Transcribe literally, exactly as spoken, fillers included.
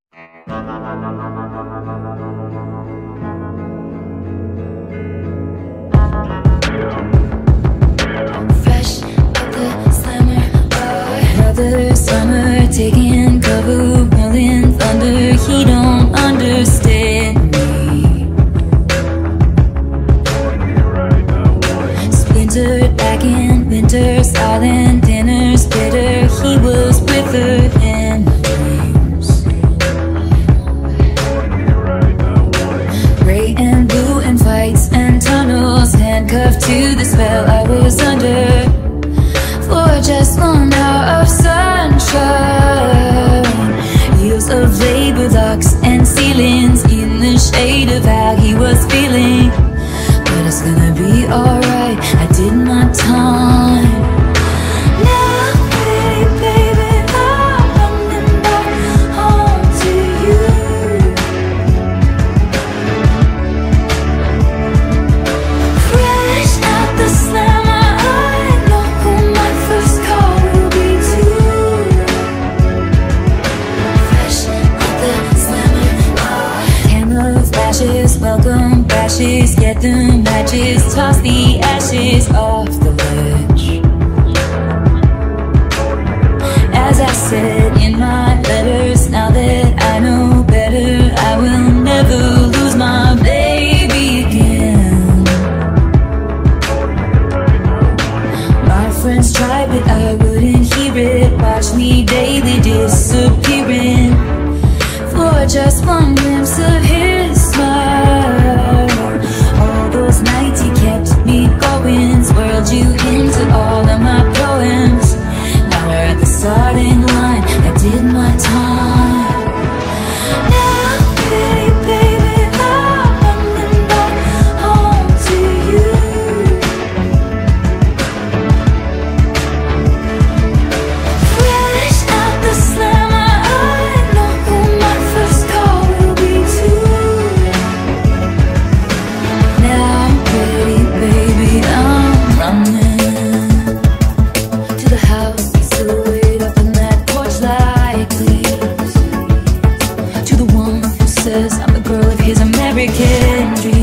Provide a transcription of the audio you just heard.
Fresh out the slammer, oh. Another summer, taking cover, rolling thunder. He don't understand me. Splintered back in winter, silent dinners, bitter. He was with her in dreams. Gray and blue and fights and tunnels, handcuffed to the spell I was under. For just one hour of sunshine, years of labor, locks and ceilings, in the shade of how he was feeling. But it's gonna be alright, I did my time. Now, hey baby, I'm running back home to you. Fresh out the slammer, I know who my first call will be too. Fresh out the slammer, oh. Camera flashes, welcome crashes, get the matches, toss the ashes off the ledge. As I said in my letters, now that I know better, I will never lose my baby again. My friends tried, but I wouldn't hear it. Watch me daily disappearing for just one glimpse of his smile. All those nights he kept me going, swirled you into all of my poems. Now we're at the starting line, I did my time. Now, hey baby, I'm running back home to you. Fresh out the slammer, I know who my first call will be too. Now I'm ready, baby, I'm running to the house, silhouette up on that porch like this. To the one who says I'm the girl of his American dream.